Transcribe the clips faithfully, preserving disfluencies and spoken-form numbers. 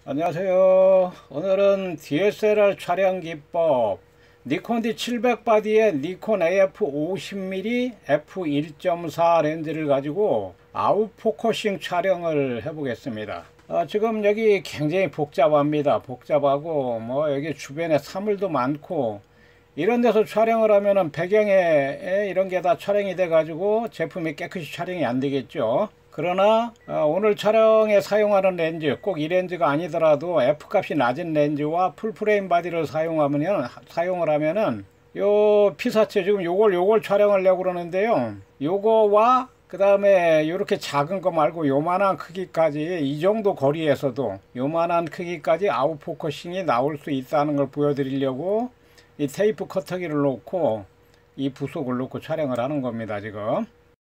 안녕하세요. 오늘은 디에스엘알 촬영 기법 니콘 디 칠백 바디에 니콘 에이에프 오십 밀리미터 에프 일 점 사 렌즈를 가지고 아웃포커싱 촬영을 해보겠습니다. 아, 지금 여기 굉장히 복잡합니다. 복잡하고 뭐 여기 주변에 사물도 많고 이런 데서 촬영을 하면은 배경에 이런 게 다 촬영이 돼 가지고 제품이 깨끗이 촬영이 안 되겠죠. 그러나 어, 오늘 촬영에 사용하는 렌즈 꼭 이 렌즈가 아니더라도 F값이 낮은 렌즈와 풀프레임 바디를 사용하면 사용을 하면은 요 피사체 지금 요걸 요걸 촬영을 하려고 그러는데요. 요거와 그 다음에 요렇게 작은 거 말고 요만한 크기까지 이 정도 거리에서도 요만한 크기까지 아웃포커싱이 나올 수 있다는 걸 보여드리려고 이 테이프 커터기를 놓고 이 부속을 놓고 촬영을 하는 겁니다. 지금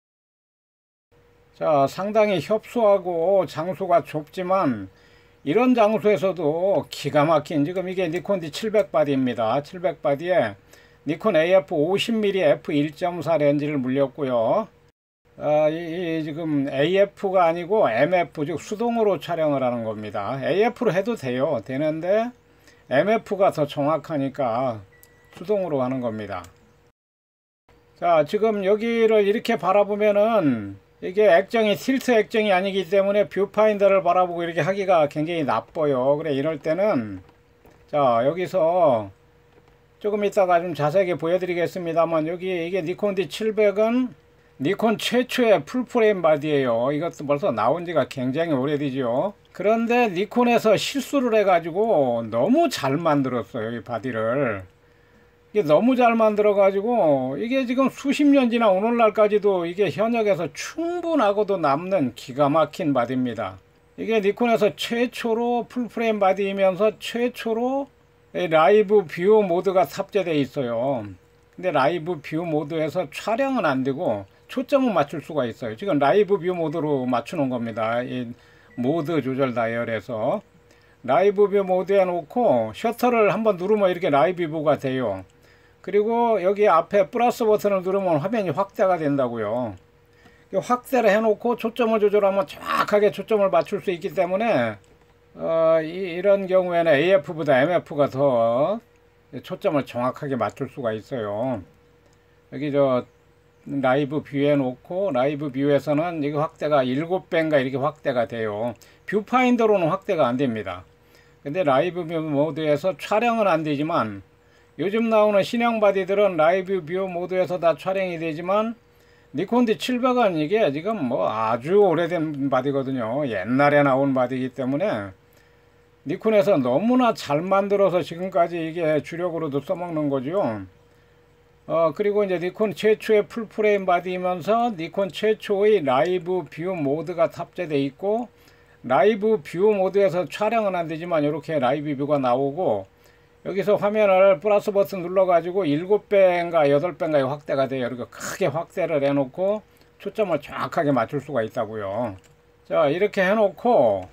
자, 상당히 협소하고 장소가 좁지만 이런 장소에서도 기가 막힌, 지금 이게 니콘 디 칠백 바디입니다. 칠백 바디에 니콘 에이에프 오십 밀리미터 에프 일 점 사 렌즈를 물렸고요. 아, 이, 이 지금 에이에프가 아니고 엠에프, 즉 수동으로 촬영을 하는 겁니다. 에이에프로 해도 돼요. 되는데 엠에프가 더 정확하니까 수동으로 하는 겁니다. 자, 지금 여기를 이렇게 바라보면은 이게 액정이 틸트 액정이 아니기 때문에 뷰파인더를 바라보고 이렇게 하기가 굉장히 나빠요. 그래, 이럴 때는 자, 여기서 조금 이따가 좀 자세하게 보여드리겠습니다만, 여기 이게 니콘 디 칠백은 니콘 최초의 풀프레임 바디예요. 이것도 벌써 나온 지가 굉장히 오래되죠. 그런데 니콘에서 실수를 해가지고 너무 잘 만들었어요, 이 바디를. 이게 너무 잘 만들어 가지고 이게 지금 수십 년 지나 오늘날까지도 이게 현역에서 충분하고도 남는 기가 막힌 바디입니다. 이게 니콘에서 최초로 풀프레임 바디이면서 최초로 라이브 뷰 모드가 탑재되어 있어요. 근데 라이브 뷰 모드에서 촬영은 안 되고 초점은 맞출 수가 있어요. 지금 라이브 뷰 모드로 맞추는 겁니다. 이 모드 조절 다이얼에서 라이브 뷰 모드에 놓고 셔터를 한번 누르면 이렇게 라이브 뷰가 돼요. 그리고 여기 앞에 플러스 버튼을 누르면 화면이 확대가 된다고요. 확대를 해놓고 초점을 조절하면 정확하게 초점을 맞출 수 있기 때문에 어, 이, 이런 경우에는 에이에프보다 엠에프가 더 초점을 정확하게 맞출 수가 있어요. 여기 저 라이브 뷰에 놓고 라이브 뷰에서는 이게 확대가 일곱 배인가 이렇게 확대가 돼요. 뷰파인더로는 확대가 안 됩니다. 근데 라이브 뷰 모드에서 촬영은 안 되지만 요즘 나오는 신형 바디들은 라이브 뷰 모드에서 다 촬영이 되지만 니콘 디 칠백은 이게 지금 뭐 아주 오래된 바디거든요. 옛날에 나온 바디이기 때문에 니콘에서 너무나 잘 만들어서 지금까지 이게 주력으로도 써먹는 거죠. 어, 그리고 이제 니콘 최초의 풀프레임 바디이면서 니콘 최초의 라이브 뷰 모드가 탑재되어 있고, 라이브 뷰 모드에서 촬영은 안 되지만 이렇게 라이브 뷰가 나오고, 여기서 화면을 플러스 버튼 눌러 가지고 일곱 배인가 여덟 배인가 확대가 돼요. 이렇게 크게 확대를 해 놓고 초점을 정확하게 맞출 수가 있다고요. 자, 이렇게 해 놓고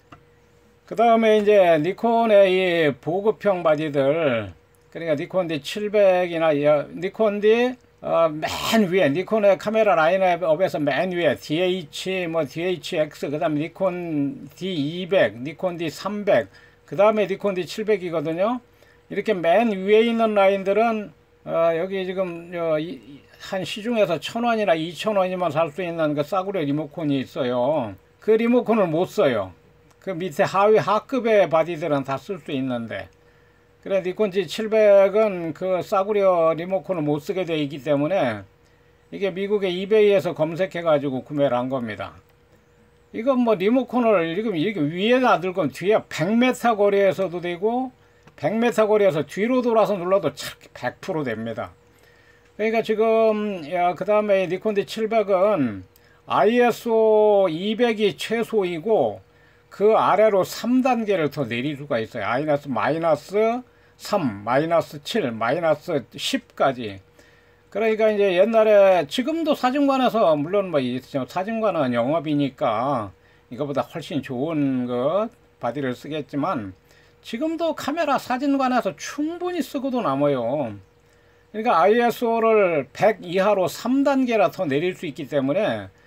그 다음에 이제 니콘의 이 보급형 바디들, 그러니까 니콘 디 칠백이나 니콘 디 어, 맨 위에 니콘의 카메라 라인업에서 맨 위에 디에이치 뭐 디에이치엑스, 그 다음에 니콘 디 이백, 니콘 디 삼백, 그 다음에 니콘 디 칠백이거든요. 이렇게 맨 위에 있는 라인들은 어, 여기 지금 어, 이, 한 시중에서 천 원이나 이천 원이면 살 수 있는 그 싸구려 리모컨이 있어요. 그 리모컨을 못 써요. 그 밑에 하위 하급의 바디들은 다 쓸 수 있는데, 그래 니콘 디 칠백은 그 싸구려 리모컨을 못 쓰게 되어 있기 때문에 이게 미국의 이베이에서 검색해 가지고 구매를 한 겁니다. 이건 뭐 리모컨을 지금 이렇게 위에다 들고 뒤에 백 미터 거리에서도 되고 백 미터 거리에서 뒤로 돌아서 눌러도 백 퍼센트 됩니다. 그러니까 지금 그 다음에 니콘 디 칠백은 아이에스오 이백이 최소이고 그 아래로 삼 단계를 더 내릴 수가 있어요. 마이너스, 마이너스 삼, 마이너스 칠, 마이너스 십까지. 그러니까 이제 옛날에, 지금도 사진관에서 물론 뭐 사진관은 영업이니까 이거보다 훨씬 좋은 것 바디를 쓰겠지만 지금도 카메라 사진관에서 충분히 쓰고도 남아요. 그러니까 아이에스오를 백 이하로 삼 단계라 더 내릴 수 있기 때문에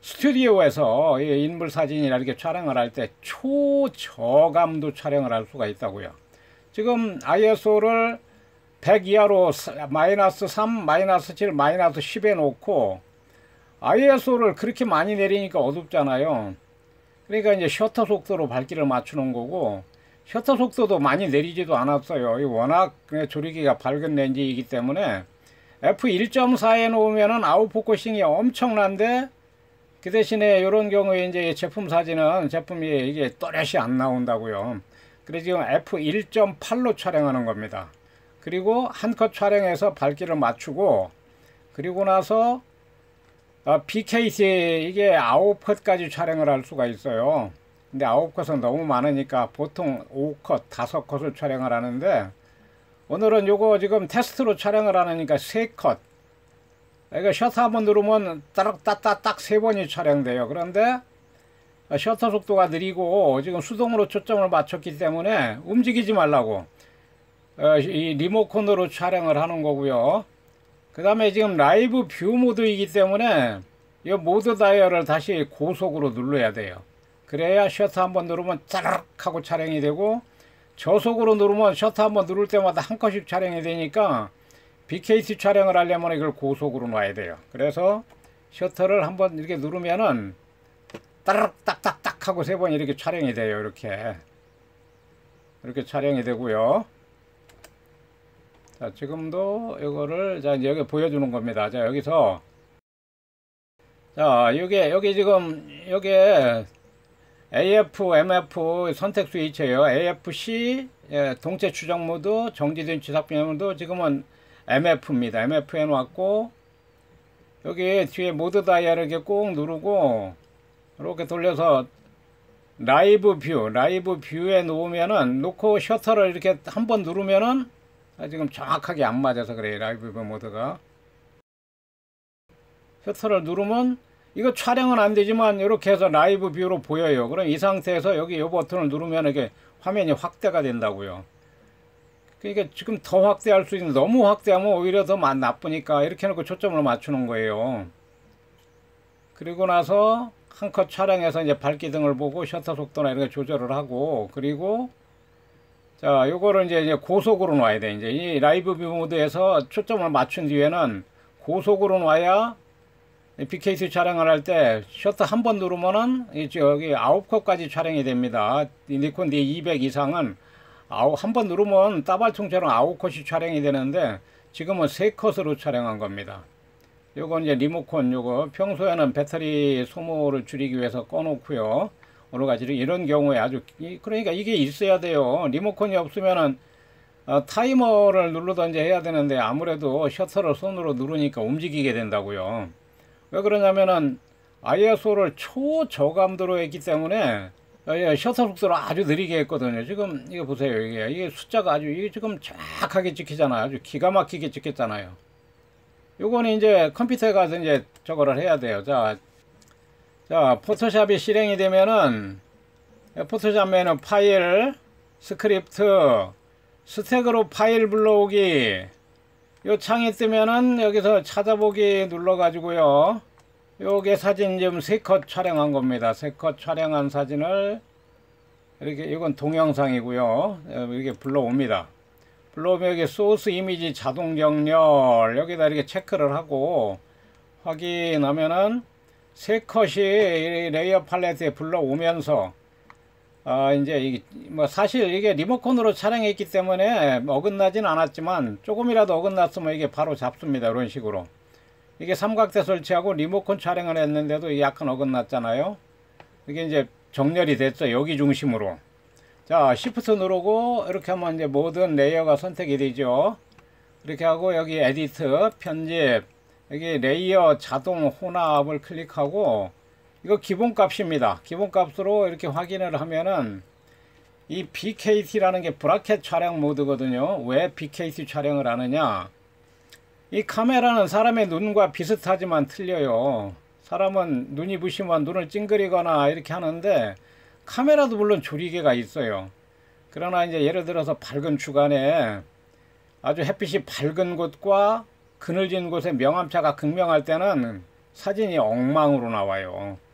스튜디오에서 인물 사진이나 이렇게 촬영을 할 때 초저감도 촬영을 할 수가 있다고요. 지금 아이에스오를 백 이하로 마이너스 삼, 마이너스 칠, 마이너스 십에 놓고 아이에스오를 그렇게 많이 내리니까 어둡잖아요. 그러니까 이제 셔터 속도로 밝기를 맞추는 거고, 셔터 속도도 많이 내리지도 않았어요. 워낙 조리개가 밝은 렌즈이기 때문에 에프 일 점 사에 놓으면은 아웃포커싱이 엄청난데, 그 대신에 이런 경우에 이제 제품 사진은 제품이 이게 또렷이 안 나온다고요. 그래서 지금 에프 일 점 팔로 촬영하는 겁니다. 그리고 한 컷 촬영해서 밝기를 맞추고, 그리고 나서 비케이씨 이게 아홉 컷까지 촬영을 할 수가 있어요. 근데 아홉 컷은 너무 많으니까 보통 오 컷, 다섯 컷을 촬영을 하는데, 오늘은 요거 지금 테스트로 촬영을 하니까 세 컷. 그러니까 셔터 한번 누르면 따닥따닥딱 세 번이 촬영돼요. 그런데 셔터 속도가 느리고 지금 수동으로 초점을 맞췄기 때문에 움직이지 말라고 이 리모컨으로 촬영을 하는 거고요. 그 다음에 지금 라이브 뷰 모드이기 때문에 이 모드 다이얼을 다시 고속으로 눌러야 돼요. 그래야 셔터 한번 누르면 짜르륵 하고 촬영이 되고, 저속으로 누르면 셔터 한번 누를 때마다 한 컷씩 촬영이 되니까 비케이씨 촬영을 하려면 이걸 고속으로 놔야 돼요. 그래서 셔터를 한번 이렇게 누르면은 따르륵 딱딱딱 하고 세 번 이렇게 촬영이 돼요. 이렇게 이렇게 촬영이 되고요. 자, 지금도 이거를 자 이제 여기 보여주는 겁니다. 자, 여기서 자 여기 여기 지금 여기에 에이에프, 엠에프 선택 스위치예요. 에이에프씨 예, 동체 추적 모드, 정지된 지삭 변화 모드. 지금은 엠에프입니다. 엠에프 해놓았고, 여기 뒤에 모드 다이얼을 이렇게 꼭 누르고 이렇게 돌려서 라이브 뷰, 라이브 뷰에 놓으면은, 놓고 셔터를 이렇게 한번 누르면은 지금 정확하게 안 맞아서 그래요. 라이브 뷰 모드가. 셔터를 누르면 이거 촬영은 안 되지만 이렇게 해서 라이브 뷰로 보여요. 그럼 이 상태에서 여기 이 버튼을 누르면 이렇게 화면이 확대가 된다고요. 그러니까 지금 더 확대할 수 있는, 너무 확대하면 오히려 더 나쁘니까 이렇게 해놓고 초점을 맞추는 거예요. 그리고 나서 한 컷 촬영해서 이제 밝기 등을 보고 셔터 속도나 이런 거 조절을 하고, 그리고 자 요거를 이제, 이제 고속으로 놔야 돼. 이제 이 라이브 뷰 모드에서 초점을 맞춘 뒤에는 고속으로 놔야 비케이씨 촬영을 할 때 셔터 한 번 누르면은 여기 아홉 컷까지 촬영이 됩니다. 니콘 디 이백 이상은 한 번 누르면 따발총처럼 아홉 컷이 촬영이 되는데, 지금은 세 컷으로 촬영한 겁니다. 요건 이제 리모컨, 요거 평소에는 배터리 소모를 줄이기 위해서 꺼놓고요. 여러 가지 이런 경우에 아주, 그러니까 이게 있어야 돼요. 리모컨이 없으면은 어, 타이머를 누르든지 해야 되는데 아무래도 셔터를 손으로 누르니까 움직이게 된다고요. 왜 그러냐면은 아이에스오를 초저감도로 했기 때문에 셔터 속도를 아주 느리게 했거든요. 지금 이거 보세요. 이게, 이게 숫자가 아주, 이게 지금 정확하게 찍히잖아요. 아주 기가 막히게 찍혔잖아요. 요거는 이제 컴퓨터에 가서 이제 저거를 해야 돼요. 자, 자, 포토샵이 실행이 되면은, 포토샵에는 파일, 스크립트, 스택으로 파일 불러오기, 요 창이 뜨면은 여기서 찾아보기 눌러가지고요. 요게 사진 지금 세 컷 촬영한 겁니다. 세 컷 촬영한 사진을 이렇게, 이건 동영상이고요. 이렇게 불러옵니다. 불러오면 여기 소스 이미지 자동 정렬, 여기다 이렇게 체크를 하고 확인하면은 세 컷이 레이어 팔레트에 불러오면서, 아, 이제, 이게, 뭐, 사실 이게 리모컨으로 촬영했기 때문에 어긋나진 않았지만, 조금이라도 어긋났으면 이게 바로 잡습니다. 이런 식으로. 이게 삼각대 설치하고 리모컨 촬영을 했는데도 이게 약간 어긋났잖아요. 이게 이제 정렬이 됐어. 여기 중심으로. 자, 시프트 누르고, 이렇게 하면 이제 모든 레이어가 선택이 되죠. 이렇게 하고, 여기 에디트, 편집, 여기 레이어 자동 혼합을 클릭하고, 이거 기본값입니다. 기본값으로 이렇게 확인을 하면은 이 비케이티라는 게 브라켓 촬영 모드거든요. 왜 비케이티 촬영을 하느냐? 이 카메라는 사람의 눈과 비슷하지만 틀려요. 사람은 눈이 부시면 눈을 찡그리거나 이렇게 하는데, 카메라도 물론 조리개가 있어요. 그러나 이제 예를 들어서 밝은 주간에 아주 햇빛이 밝은 곳과 그늘진 곳에 명암차가 극명할 때는 사진이 엉망으로 나와요.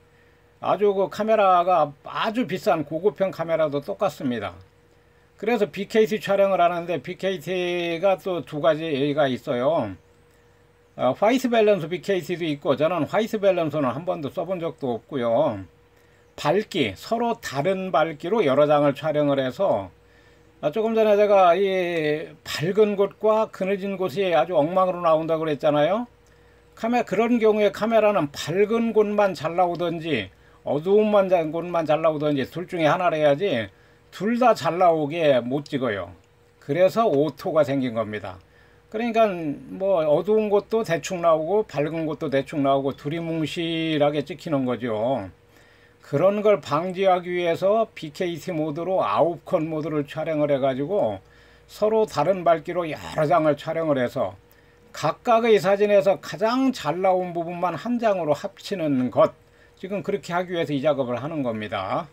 아주 그 카메라가 아주 비싼 고급형 카메라도 똑같습니다. 그래서 비케이티 촬영을 하는데 비케이티가 또 두 가지가 있어요. 어, 화이트 밸런스 비케이티도 있고, 저는 화이트 밸런스는 한 번도 써본 적도 없고요. 밝기, 서로 다른 밝기로 여러 장을 촬영을 해서, 아, 조금 전에 제가 이 밝은 곳과 그늘진 곳이 아주 엉망으로 나온다고 그랬잖아요. 카메 그런 경우에 카메라는 밝은 곳만 잘 나오든지 어두운 곳만 잘 나오든지 둘 중에 하나를 해야지 둘 다 잘 나오게 못 찍어요. 그래서 오토가 생긴 겁니다. 그러니까 뭐 어두운 곳도 대충 나오고 밝은 곳도 대충 나오고 두리뭉실하게 찍히는 거죠. 그런 걸 방지하기 위해서 비케이티 모드로 아홉 컷 모드를 촬영을 해가지고 서로 다른 밝기로 여러 장을 촬영을 해서 각각의 사진에서 가장 잘 나온 부분만 한 장으로 합치는 것, 지금 그렇게 하기 위해서 이 작업을 하는 겁니다.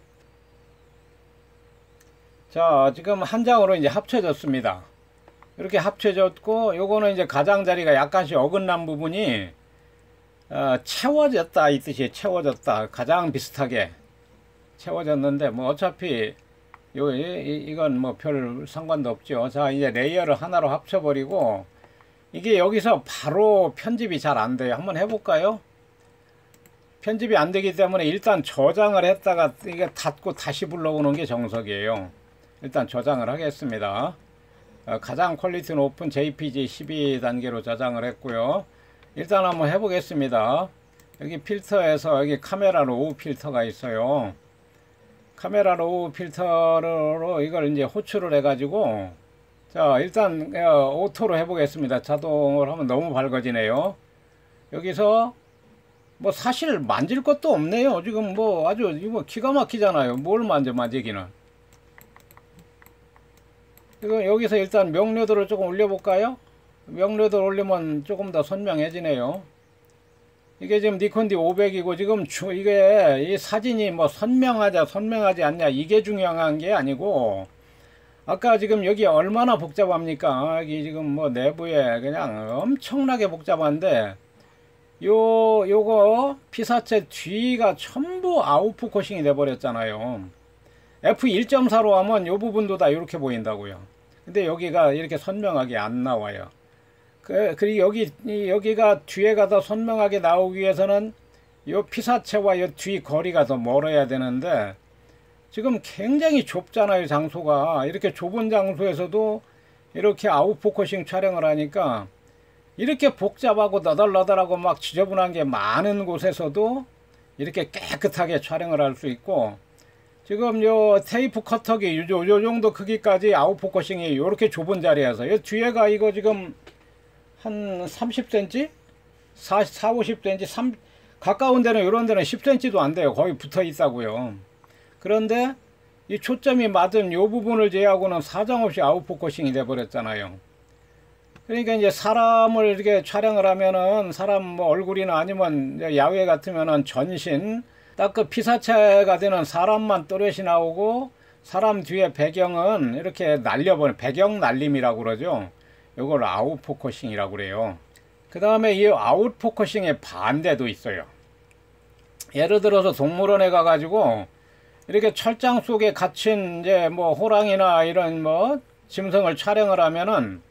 자, 지금 한 장으로 이제 합쳐졌습니다. 이렇게 합쳐졌고, 요거는 이제 가장자리가 약간씩 어긋난 부분이 어, 채워졌다 이 뜻이, 채워졌다, 가장 비슷하게 채워졌는데 뭐 어차피 요 이, 이건 뭐 별 상관도 없죠. 자, 이제 레이어를 하나로 합쳐버리고, 이게 여기서 바로 편집이 잘 안 돼요. 한번 해볼까요? 편집이 안 되기 때문에 일단 저장을 했다가 이게 닫고 다시 불러오는 게 정석이에요. 일단 저장을 하겠습니다. 어, 가장 퀄리티 높은 제이피지 십이 단계로 저장을 했고요. 일단 한번 해보겠습니다. 여기 필터에서 여기 카메라 로우 필터가 있어요. 카메라 로우 필터로 이걸 이제 호출을 해가지고, 자, 일단 오토로 해보겠습니다. 자동으로 하면 너무 밝아지네요. 여기서 뭐 사실 만질 것도 없네요. 지금 뭐 아주 이거 기가 막히잖아요. 뭘 만져, 만지기는. 이거 여기서 일단 명료도를 조금 올려볼까요? 명료도를 올리면 조금 더 선명해지네요. 이게 지금 니콘 디 오백이고 지금 주, 이게 이 사진이 뭐 선명하자 선명하지 않냐 이게 중요한 게 아니고, 아까 지금 여기 얼마나 복잡합니까? 여기 지금 뭐 내부에 그냥 엄청나게 복잡한데, 요 요거 피사체 뒤가 전부 아웃포커싱이 돼 버렸잖아요. 에프 일 점 사로 하면 요 부분도 다 이렇게 보인다고요. 근데 여기가 이렇게 선명하게 안 나와요. 그, 그리고 여기 여기가 뒤에가 더 선명하게 나오기 위해서는 요 피사체와 요 뒤 거리가 더 멀어야 되는데, 지금 굉장히 좁잖아요. 장소가 이렇게 좁은 장소에서도 이렇게 아웃포커싱 촬영을 하니까 이렇게 복잡하고 너덜너덜하고 막 지저분한 게 많은 곳에서도 이렇게 깨끗하게 촬영을 할 수 있고, 지금 요 테이프 커터기 요, 요 정도 크기까지 아웃포커싱이 이렇게 좁은 자리에서, 요 뒤에가 이거 지금 한 삼십 센티미터? 사십, 오십 센티미터? 삼, 가까운 데는 이런 데는 십 센티미터도 안 돼요. 거의 붙어 있다고요. 그런데 이 초점이 맞은 요 부분을 제외하고는 사정없이 아웃포커싱이 돼 버렸잖아요. 그러니까 이제 사람을 이렇게 촬영을 하면은 사람 뭐 얼굴이나 아니면 야외 같으면은 전신 딱 그 피사체가 되는 사람만 또렷이 나오고, 사람 뒤에 배경은 이렇게 날려버린 배경 날림이라고 그러죠. 이걸 아웃포커싱이라고 그래요. 그 다음에 이 아웃포커싱의 반대도 있어요. 예를 들어서 동물원에 가가지고 이렇게 철장 속에 갇힌 이제 뭐 호랑이나 이런 뭐 짐승을 촬영을 하면은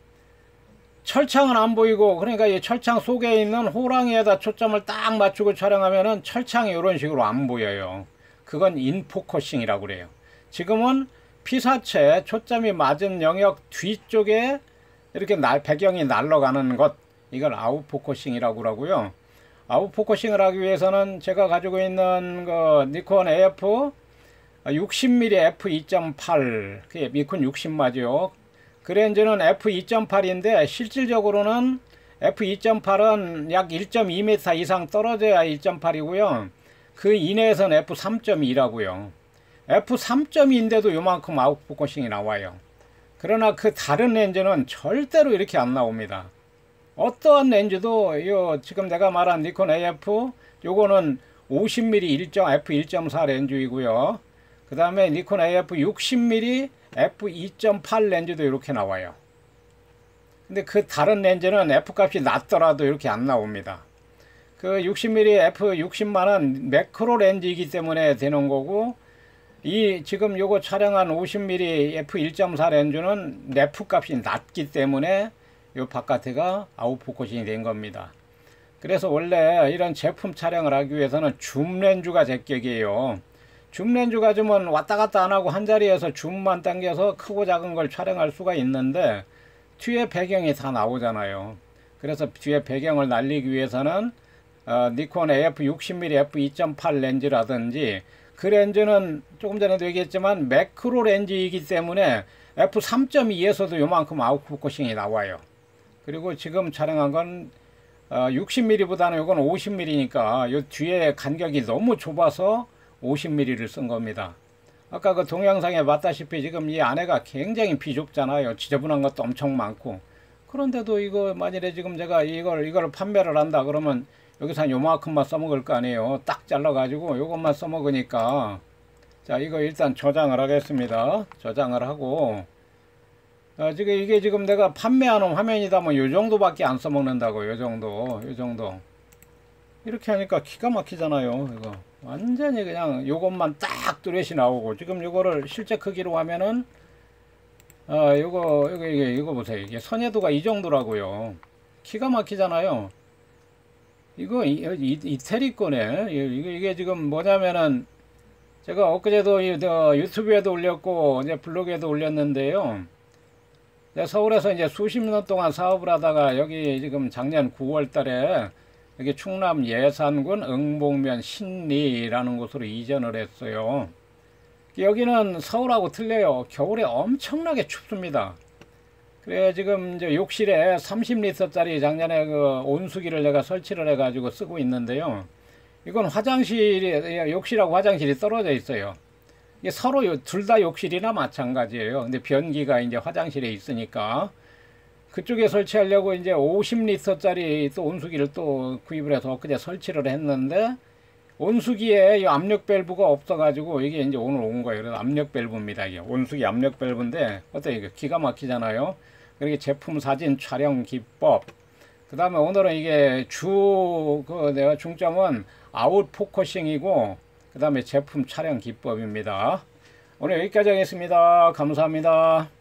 철창은 안 보이고, 그러니까 이 철창 속에 있는 호랑이에다 초점을 딱 맞추고 촬영하면은 철창이 이런 식으로 안 보여요. 그건 인포커싱이라고 그래요. 지금은 피사체 초점이 맞은 영역 뒤쪽에 이렇게 날, 배경이 날아가는 것, 이걸 아웃포커싱이라고 하고요. 아웃포커싱을 하기 위해서는 제가 가지고 있는 그 니콘 에이에프 육십 밀리미터 에프 이 점 팔, 그게 니콘 육십마죠. 그 렌즈는 에프 이 점 팔인데 실질적으로는 에프 이 점 팔은 약 일 점 이 미터 이상 떨어져야 일 점 팔이고요. 그 이내에서는 에프 삼 점 이라고요. 에프 삼 점 이인데도 요만큼 아웃포커싱이 나와요. 그러나 그 다른 렌즈는 절대로 이렇게 안 나옵니다. 어떠한 렌즈도 요 지금 내가 말한 니콘 에이에프 요거는 오십 밀리미터 에프 일 점 사 렌즈이고요. 그 다음에 니콘 에이에프 육십 밀리미터 에프 이 점 팔 렌즈도 이렇게 나와요. 근데 그 다른 렌즈는 F 값이 낮더라도 이렇게 안 나옵니다. 그 육십 밀리미터 에프 육십만은 매크로 렌즈이기 때문에 되는 거고, 이 지금 요거 촬영한 오십 밀리미터 에프 일 점 사 렌즈는 래프 값이 낮기 때문에 요 바깥에가 아웃포커싱이 된 겁니다. 그래서 원래 이런 제품 촬영을 하기 위해서는 줌 렌즈가 제격이에요. 줌 렌즈 가지면 왔다 갔다 안 하고 한 자리에서 줌만 당겨서 크고 작은 걸 촬영할 수가 있는데, 뒤에 배경이 다 나오잖아요. 그래서 뒤에 배경을 날리기 위해서는 어, 니콘 에이에프 육십 밀리미터 에프 이 점 팔 렌즈라든지, 그 렌즈는 조금 전에도 얘기했지만 매크로 렌즈이기 때문에 에프 삼 점 이에서도 요만큼 아웃포커싱이 나와요. 그리고 지금 촬영한 건 어, 육십 밀리미터보다는 이건 오십 밀리미터니까 요 뒤에 간격이 너무 좁아서 오십 밀리미터를 쓴 겁니다. 아까 그 동영상에 봤다시피 지금 이 안에가 굉장히 비좁잖아요. 지저분한 것도 엄청 많고. 그런데도 이거 만일에 지금 제가 이걸 이걸 판매를 한다 그러면 여기서 한 요만큼만 써먹을 거 아니에요. 딱 잘라가지고 요것만 써먹으니까. 자, 이거 일단 저장을 하겠습니다. 저장을 하고, 어, 지금 이게 지금 내가 판매하는 화면이다 뭐 요 정도밖에 안 써먹는다고. 요 정도, 요 정도. 이렇게 하니까 기가 막히잖아요. 이거 완전히 그냥 요것만 딱 뚜렷이 나오고, 지금 요거를 실제 크기로 하면은 어 요거 요거 이게 이거 보세요. 이게 선회도가 이 정도라고요. 기가 막히잖아요. 이거 이, 이, 이태리 거네. 이게, 이게 지금 뭐냐면은 제가 엊그제도 이, 어, 유튜브에도 올렸고 이제 블로그에도 올렸는데요. 서울에서 이제 수십 년 동안 사업을 하다가 여기 지금 작년 구월 달에 여기 충남 예산군 응봉면 신리라는 곳으로 이전을 했어요. 여기는 서울하고 틀려요. 겨울에 엄청나게 춥습니다. 그래 지금 이제 욕실에 삼십 리터짜리 작년에 그 온수기를 내가 설치를 해가지고 쓰고 있는데요. 이건 화장실이, 욕실하고 화장실이 떨어져 있어요. 이게 서로 둘 다 욕실이나 마찬가지예요. 근데 변기가 이제 화장실에 있으니까 그쪽에 설치하려고 이제 오십 리터짜리 또 온수기를 또 구입을 해서 엊그제 설치를 했는데, 온수기에 이 압력 밸브가 없어가지고 이게 이제 오늘 온 거예요. 그래서 압력 밸브입니다. 이게 온수기 압력 밸브인데 어때요? 이게 기가 막히잖아요. 그리고 제품 사진 촬영 기법. 그 다음에 오늘은 이게 주, 그 내가 중점은 아웃 포커싱이고, 그 다음에 제품 촬영 기법입니다. 오늘 여기까지 하겠습니다. 감사합니다.